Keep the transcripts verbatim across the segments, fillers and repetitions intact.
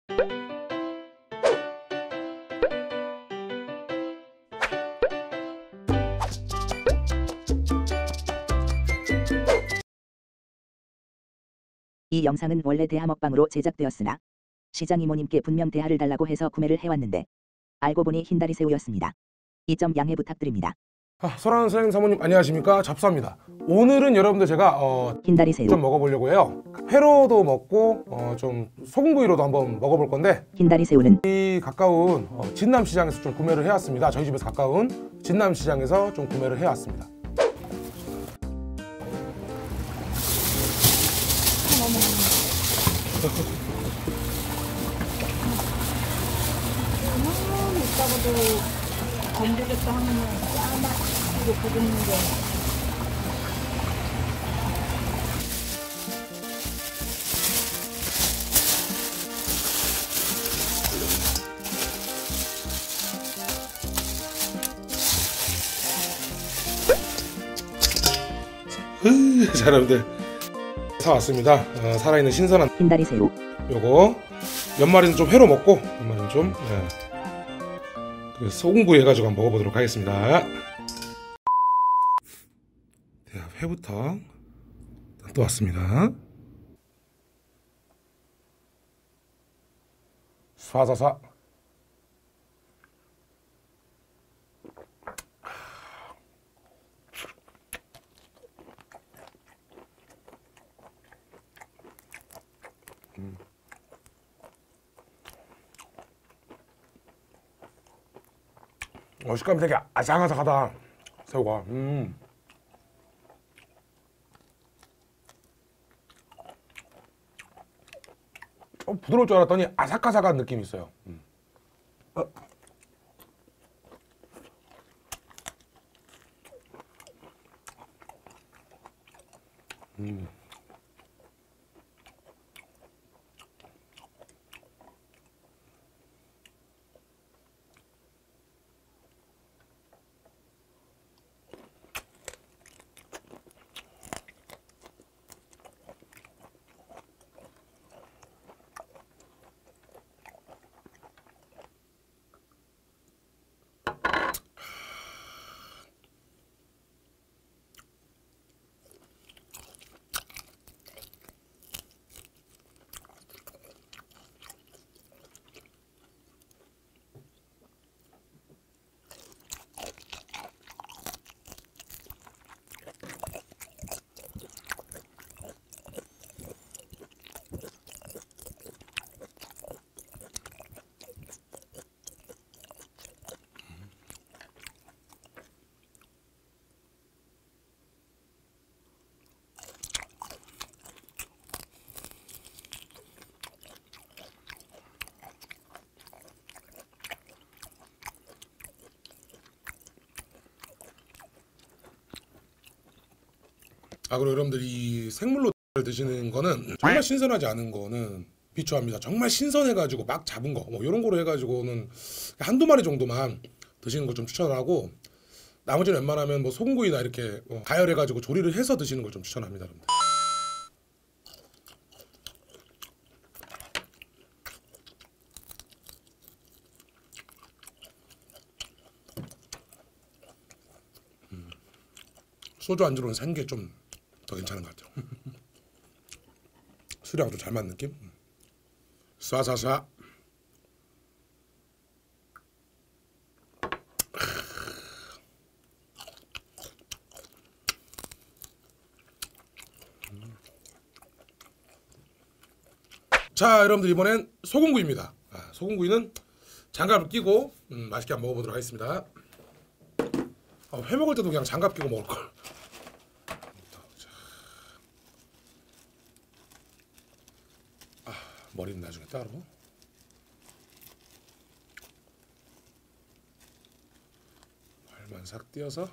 이 영상은 원래 대하 먹방으로 제작되었으나 시장 이모님께 분명 대하를 달라고 해서 구매를 해왔는데 알고 보니 흰다리 새우였습니다. 이 점 양해 부탁드립니다. 아, 설아는 선생님 사모님 안녕하십니까? 잡수합니다. 오늘은 여러분들 제가 어, 흰다리 새우 좀 먹어보려고 해요. 회로도 먹고 어, 좀 소금구이로도 한번 먹어볼 건데 흰다리 새우는 이 가까운 어, 진남시장에서 좀 구매를 해왔습니다. 저희 집에서 가까운 진남시장에서 좀 구매를 해왔습니다. 이따가도 건드렸다 하면은 짜맛으로 부르는데 자, 여러분들 사왔습니다. 어, 살아있는 신선한 흰다리 새우 요거 몇 마리는 좀 회로 먹고 몇 마리는 좀 네. 그 소금구이 해가지고 한번 먹어보도록 하겠습니다. 자, 회부터 또 왔습니다. 쏴사사. 음. 어, 식감이 되게 아삭아삭하다. 새우가. 음. 어, 부드러울 줄 알았더니 아삭아삭한 느낌이 있어요. 음. 어. 음. 아, 그리고 여러분들 이 생물로 드시는 거는 정말 신선하지 않은 거는 비추합니다. 정말 신선해가지고 막 잡은 거 뭐 이런 거로 해가지고는 한두 마리 정도만 드시는 걸 좀 추천하고 나머지는 웬만하면 뭐 소금구이나 이렇게 뭐 가열해가지고 조리를 해서 드시는 걸 좀 추천합니다, 여러분들. 음. 소주 안주로는 생게 좀 더 괜찮은 것 같아요. 술이랑 좀 잘 맞는 느낌? 쏴쏴쏴. 자, 여러분들 이번엔 소금구이입니다. 아, 소금구이는 장갑을 끼고 음, 맛있게 한번 먹어보도록 하겠습니다. 아, 회 먹을 때도 그냥 장갑 끼고 먹을걸. 머리는 나중에 따로. 발만 싹 띄어서.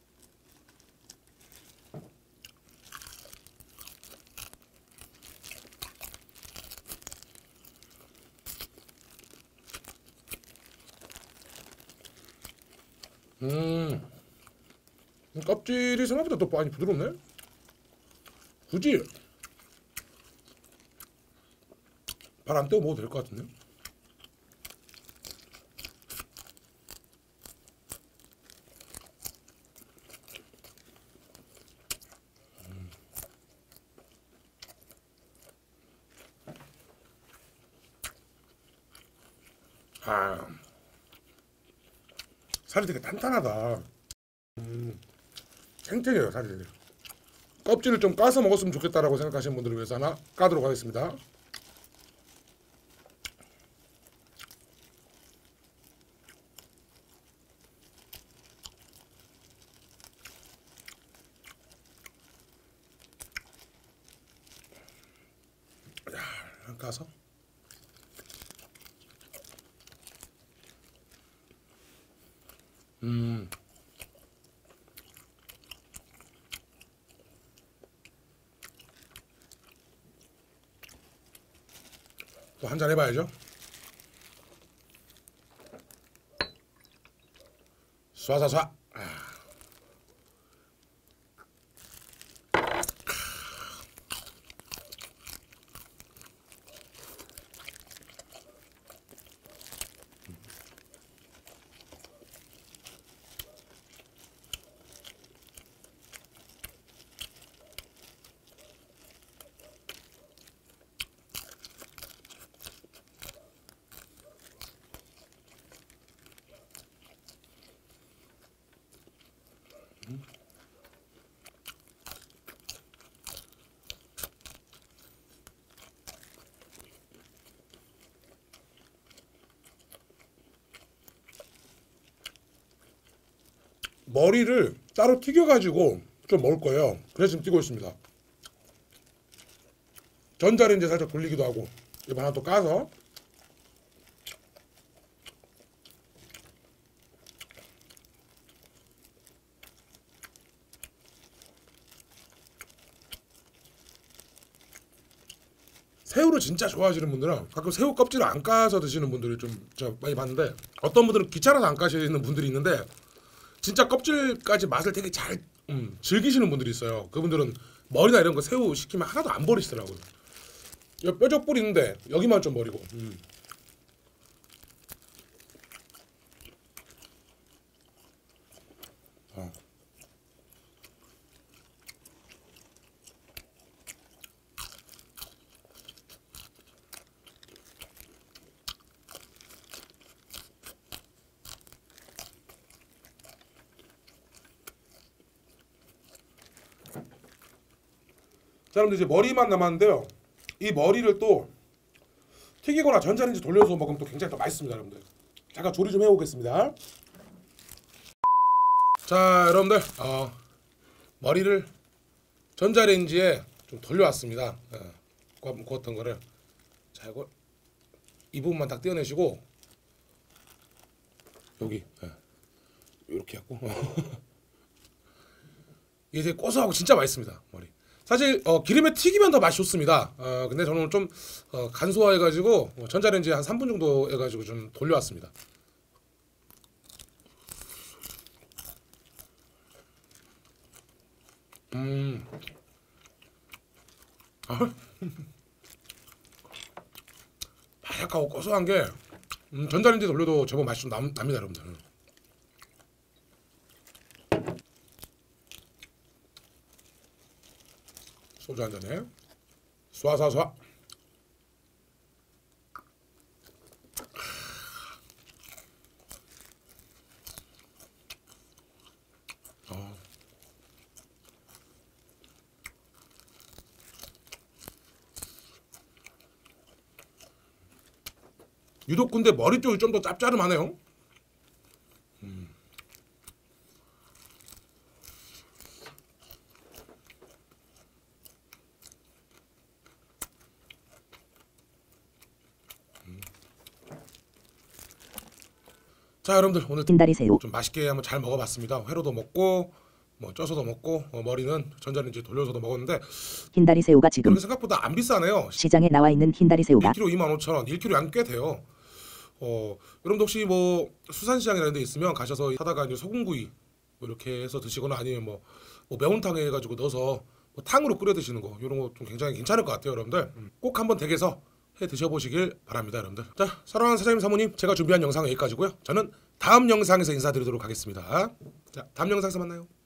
음, 껍질이 생각보다 또 많이 부드럽네. 굳이 발 안 떼고 먹어도 될 것 같은데. 아, 살이 되게 단단하다. 음, 탱탱해요 살이. 껍질을 좀 까서 먹었으면 좋겠다라고 생각하시는 분들을 위해서 하나 까도록 하겠습니다. 야, 까서. 음. 또 한잔 해봐야죠. 쏴쏴쏴. 아. 머리를 따로 튀겨가지고 좀 먹을 거예요. 그래서 지금 튀고 있습니다. 전자레인지에 살짝 돌리기도 하고. 이거 하나 또 까서. 새우를 진짜 좋아하시는 분들은 가끔 새우 껍질을 안 까서 드시는 분들이 좀 저 많이 봤는데, 어떤 분들은 귀찮아서 안 까시는 분들이 있는데 진짜 껍질까지 맛을 되게 잘 음, 즐기시는 분들이 있어요. 그분들은 머리나 이런 거 새우 시키면 하나도 안 버리시더라고요. 여기 뼈적 뿌리 있는데 여기만 좀 버리고. 음. 어. 자, 여러분들 이제 머리만 남았는데요. 이 머리를 또 튀기거나 전자레인지 돌려서 먹으면 또 굉장히 더 맛있습니다, 여러분들. 잠깐 조리 좀 해보겠습니다. 자, 여러분들 어, 머리를 전자레인지에 좀 돌려왔습니다. 예, 구워- 구웠던 거를. 자, 이거 이 부분만 딱 떼어내시고 여기 예, 이렇게 하고 이게 되게 고소하고 진짜 맛있습니다, 머리. 사실 어, 기름에 튀기면 더 맛이 좋습니다. 어, 근데 저는 좀 어, 간소화해가지고 어, 전자레인지에 한 삼 분 정도 해가지고 좀 돌려왔습니다. 음, 아, 바삭하고 고소한 게 음, 전자레인지에 돌려도 제법 맛이 좀 남, 납니다, 여러분들. 소주 한 잔에 쏴쏴쏴. 어. 유독 근데 머리 쪽이 좀 더 짭짤하네요. 음. 음. 자, 여러분들 오늘 흰다리 새우. 좀 맛있게 한번 잘 먹어봤습니다. 회로도 먹고 뭐 쪄서도 먹고 어, 머리는 전자레인지 돌려서도 먹었는데 흰다리 새우가 지금 이렇게 생각보다 안 비싸네요. 시장에 나와 있는 흰다리 새우가 일 킬로그램 이만 오천 원, 일 킬로그램 양 꽤 돼요. 어, 여러분도 혹시 뭐 수산시장이나 이런 데 있으면 가셔서 사다가 이제 소금구이 뭐 이렇게 해서 드시거나 아니면 뭐, 뭐 매운탕에 해가지고 넣어서 뭐 탕으로 끓여 드시는 거 이런 거 좀 굉장히 괜찮을 것 같아요, 여러분들. 음, 꼭 한번 댁에서 해 드셔보시길 바랍니다, 여러분들. 자, 사랑하는 사장님 사모님, 제가 준비한 영상은 여기까지고요. 저는 다음 영상에서 인사드리도록 하겠습니다. 자, 다음 영상에서 만나요.